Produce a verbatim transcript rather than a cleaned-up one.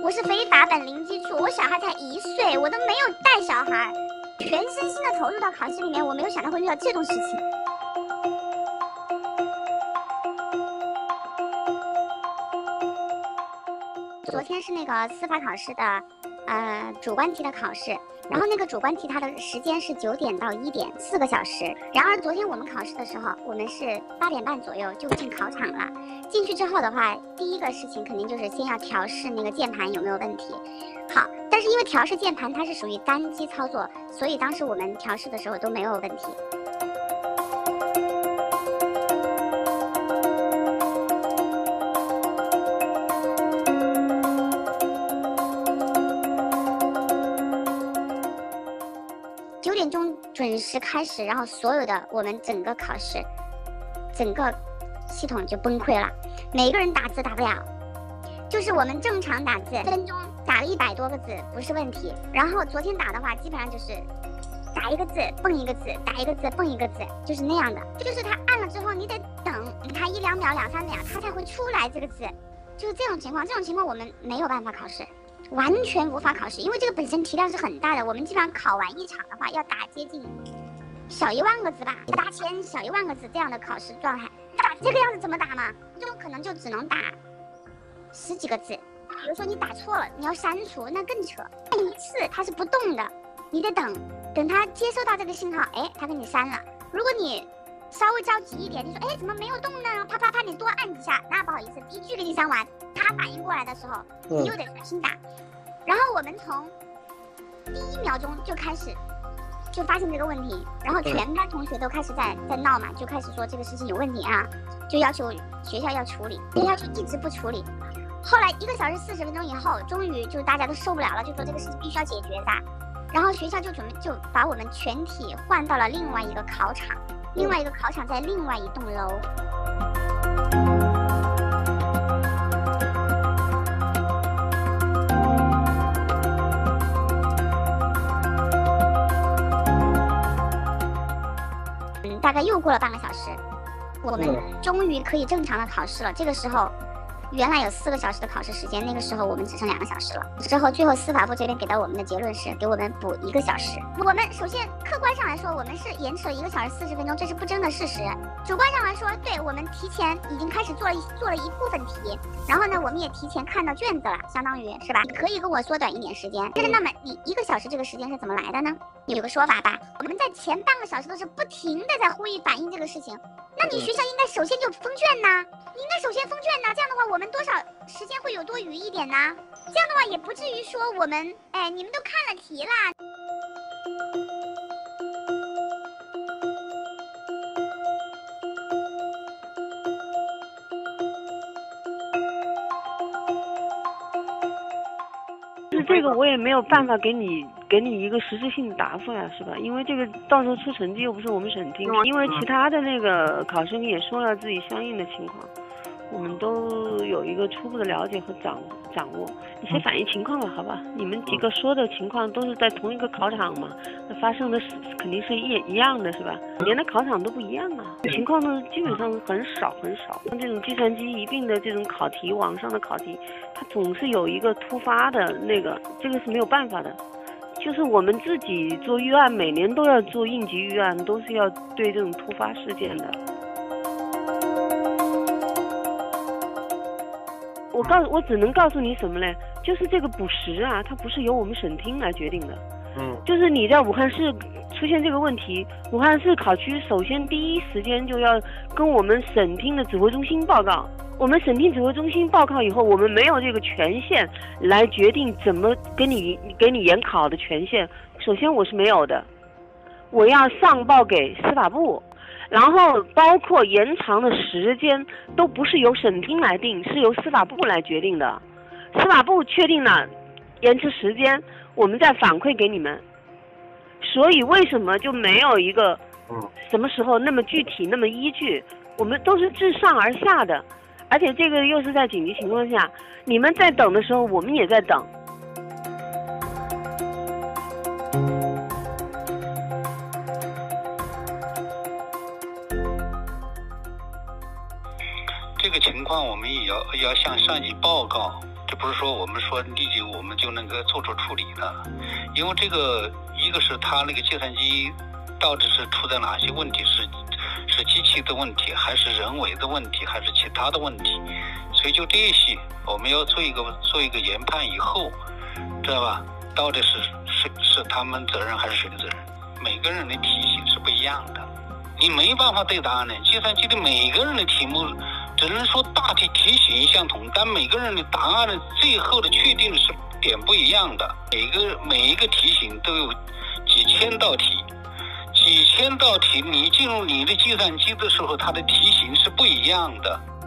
我是非法本零基础，我小孩才一岁，我都没有带小孩，全身心的投入到考试里面，我没有想到会遇到这种事情。昨天是那个司法考试的，呃，主观题的考试，然后那个主观题它的时间是九点到一点，四个小时。然而昨天我们考试的时候，我们是八点半左右就进考场了。进去之后的话，第一个事情肯定就是先要调试那个键盘有没有问题。好，但是因为调试键盘它是属于单击操作，所以当时我们调试的时候都没有问题。九点钟准时开始，然后所有的我们整个考试，整个系统就崩溃了，每一个人打字打不了，就是我们正常打字，分钟打了一百多个字不是问题，然后昨天打的话，基本上就是打一个字蹦一个字，打一个字蹦一个字，就是那样的，就是他按了之后你得等他一两秒、两三秒，他才会出来这个字，就是这种情况。这种情况我们没有办法考试。完全无法考试，因为这个本身题量是很大的。我们基本上考完一场的话，要打接近小一万个字吧，八千小一万个字这样的考试状态。打这个样子怎么打嘛？这种可能就只能打十几个字。比如说你打错了，你要删除，那更扯。一次它是不动的，你得等，等它接收到这个信号，哎，它给你删了。如果你稍微着急一点，你说哎怎么没有动呢？啪啪啪，你多按几下，那不好意思，第一句给你删完，他反应过来的时候，你又得重新打。然后我们从第一秒钟就开始就发现这个问题，然后全班同学都开始在在闹嘛，就开始说这个事情有问题啊，就要求学校要处理，学校就一直不处理。后来一个小时四十分钟以后，终于就是大家都受不了了，就说这个事情必须要解决噻。然后学校就准备就把我们全体换到了另外一个考场，另外一个考场在另外一栋楼。嗯，大概又过了半个小时，我们终于可以正常的考试了。这个时候原来有四个小时的考试时间，那个时候我们只剩两个小时了。之后最后司法部这边给到我们的结论是给我们补一个小时。我们首先客观上来说，我们是延迟了一个小时四十分钟，这是不争的事实。主观上来说，对，我们提前已经开始做了一做了一部分题，然后呢，我们也提前看到卷子了，相当于是吧？你可以跟我缩短一点时间，但是那么你一个小时这个时间是怎么来的呢？有个说法吧，我们在前半个小时都是不停的在呼吁反映这个事情，那你学校应该首先就封卷呐，你应该首先封卷呐，这样的话我们多少时间会有多余一点呢？这样的话也不至于说我们，哎，你们都看了题啦。 这个我也没有办法给你给你一个实质性的答复呀，是吧？因为这个到时候出成绩又不是我们省厅，因为其他的那个考生也说了自己相应的情况，我们都有一个初步的了解和掌掌握。你先反映情况吧，好吧？你们几个说的情况都是在同一个考场嘛，那发生的是肯定是一一样的，是吧？连的考场都不一样啊，情况呢基本上很少很少。像这种计算机一并的这种考题，网上的考题，它总是有一个突发的那个，这个是没有办法的。就是我们自己做预案，每年都要做应急预案，都是要对这种突发事件的。我告我只能告诉你什么嘞？就是这个补时啊，它不是由我们省厅来决定的。嗯，就是你在武汉市出现这个问题，武汉市考区首先第一时间就要跟我们省厅的指挥中心报告。我们省厅指挥中心报告以后，我们没有这个权限来决定怎么给你给你延考的权限。首先我是没有的，我要上报给司法部。然后包括延长的时间都不是由省厅来定，是由司法部来决定的。司法部确定了延迟时间，我们再反馈给你们。所以为什么就没有一个什么时候那么具体那么依据？我们都是自上而下的，而且这个又是在紧急情况下，你们在等的时候，我们也在等。 这个情况我们也要也要向上级报告， 这不是说我们说立即我们就能够做出处理的，因为这个一个是它那个计算机到底是出在哪些问题，是是机器的问题，还是人为的问题，还是其他的问题，所以就这些我们要做一个做一个研判以后，知道吧？到底是是是他们责任还是谁的责任？每个人的题型是不一样的，你没办法对答案的。计算机的每个人的题目只能说大体题型相同，但每个人的答案的最后的确定的是点不一样的。每个每一个题型都有几千道题，几千道题，你进入你的计算机的时候，它的题型是不一样的。